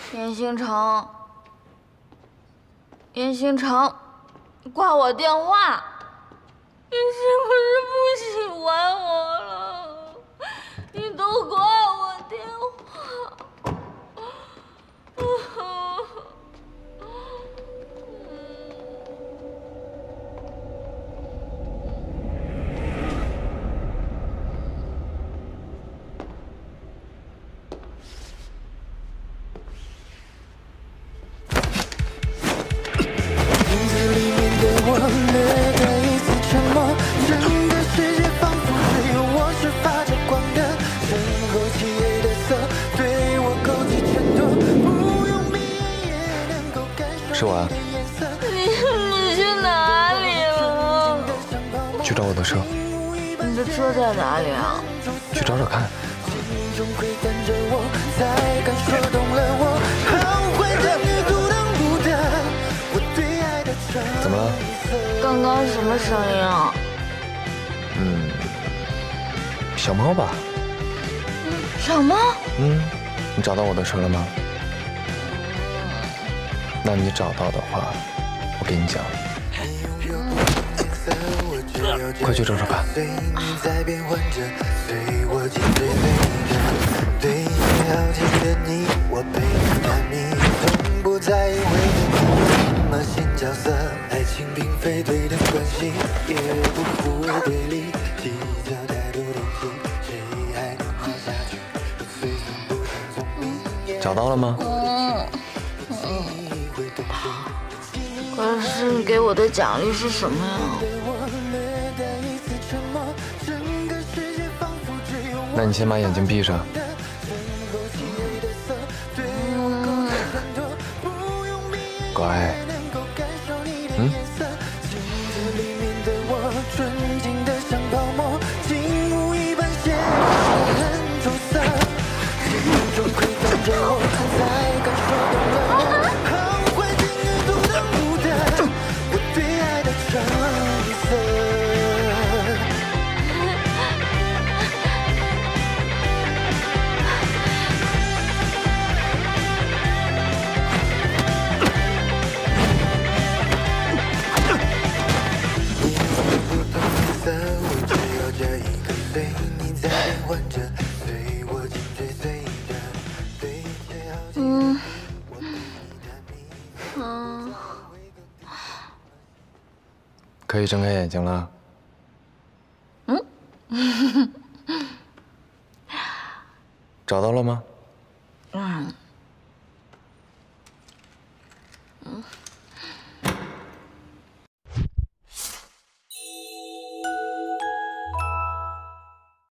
严星成，严星成，挂我电话！你是不是不喜欢我了？你都挂我电话！ 是我啊。 你去哪里了？ 去找我的车。 你的车在哪里啊？ 去找找看。怎么了？ 刚刚什么声音啊？ 小猫吧。 小猫？ 你找到我的车了吗？那你找到的话，我给你讲。快去找找看。找到了吗？ 可是你给我的奖励是什么呀？ 那你先把眼睛闭上。乖。可以睁开眼睛了。找到了吗？